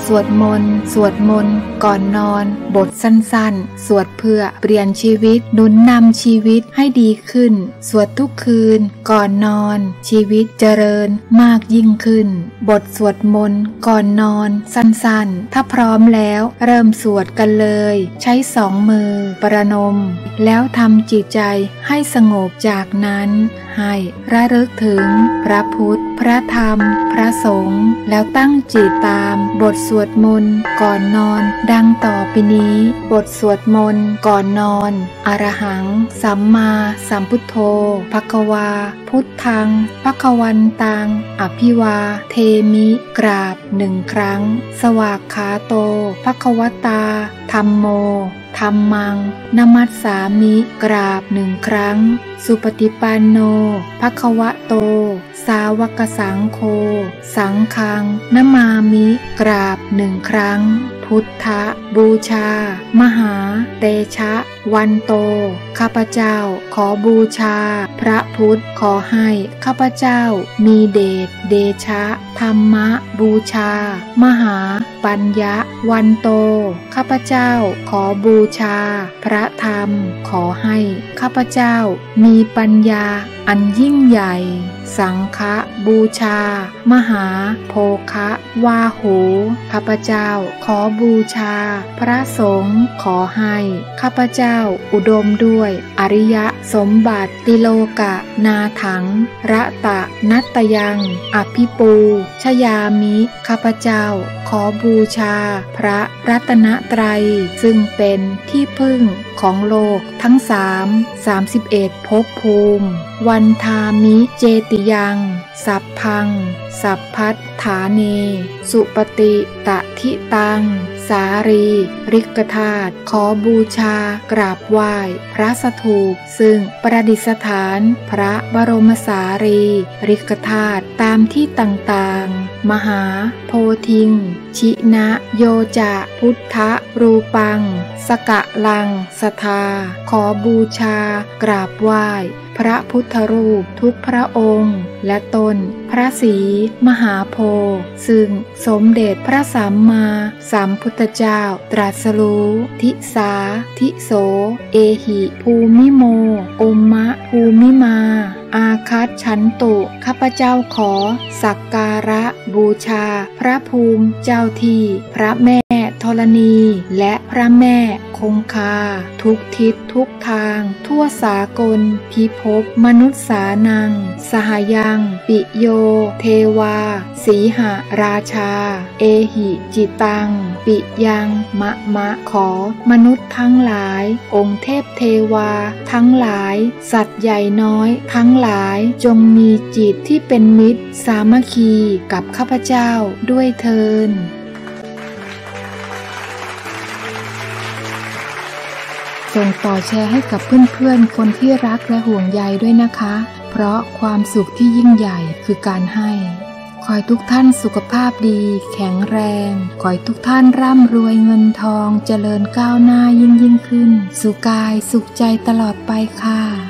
วดมนต์ก่อนนอนบทสั้นๆสวดเพื่อเปลี่ยนชีวิตหนุนนำชีวิตให้ดีขึ้นสวดทุกคืนก่อนนอนชีวิตเจริญมากยิ่งขึ้นบทสวดมนต์ก่อนนอนสั้นๆถ้าพร้อมแล้วเริ่มสวดกันเลยใช้2 มือประนมแล้วทำจิตใจให้สงบจากนั้นให้ระลึกถึงพระพุทธพระธรรมพระสงฆ์แล้วตั้งจิตตามบทสวดมนต์ก่อนนอนดังต่อไปนี้บทสวดมนต์ก่อนนอนอรหังสัมมาสัมพุทโธภควาพุทธังภควันตังอภิวาเทมิกราบ1 ครั้งสวากขาโตภควตาธัมโมธัมมังนมัสสามิกราบ1 ครั้งสุปฏิปันโนภควโตสาวกสังโฆสังฆังนะมามิกราบ1 ครั้งพุทธบูชามหาเตชะวันโตข้าพเจ้าขอบูชาพระพุทธขอให้ข้าพเจ้ามีเดชเดชะธรรมบูชามหาปัญญาวันโตข้าพเจ้าขอบูชาพระธรรมขอให้ข้าพเจ้ามีปัญญาอันยิ่งใหญ่สังฆบูชามหาโภควาโหข้าพเจ้าขอบูชาพระสงฆ์ขอให้ข้าพเจ้าอุดมด้วยอริยสมบัติติโลกะนาถังระตะนัตตยังอภิปูชยามิข้าพเจ้าขอบูชาพระรัตนตรัยซึ่งเป็นที่พึ่งของโลกทั้ง31 ภพภูมิวันทามิเจติยังสัพพังสัพพัทฐาเนสุปฏิตทิตังสารีริกธาตุขอบูชากราบไหว้พระสถูปซึ่งประดิษฐานพระบรมสารีริกธาตุตามที่ต่างๆมหาโพธิงชินะโยจะพุทธรูปังสกะลังสทาขอบูชากราบไหว้พระพุทธรูปทุกพระองค์และต้นพระศรีมหาโพธิ์ซึ่งสมเด็จพระสัมมาสัมพุทธเจ้าตรัสรู้ทิสาทิโสเอหิภูมิโมอุมมะภูมิมาอาคัตฉันตุข้าพเจ้าขอสักการะบูชาพระภูมิเจ้าที่พระแม่ธรณีและพระแม่คงคาทุกทิศทุกทางทั่วสากลพิภพมนุษย์สานังสหยังปิโยเทวาสีหราชาเอหิจิตังปิยังมะขอมนุษย์ทั้งหลายองค์เทพเทวาทั้งหลายสัตว์ใหญ่น้อยทั้งหลายจงมีจิตที่เป็นมิตรสามัคคีกับข้าพเจ้าด้วยเทินส่งต่อแชร์ให้กับเพื่อนๆคนที่รักและห่วงใยด้วยนะคะเพราะความสุขที่ยิ่งใหญ่คือการให้ขอให้ทุกท่านสุขภาพดีแข็งแรงขอให้ทุกท่านร่ำรวยเงินทองเจริญก้าวหน้ายิ่งขึ้นสุขกายสุขใจตลอดไปค่ะ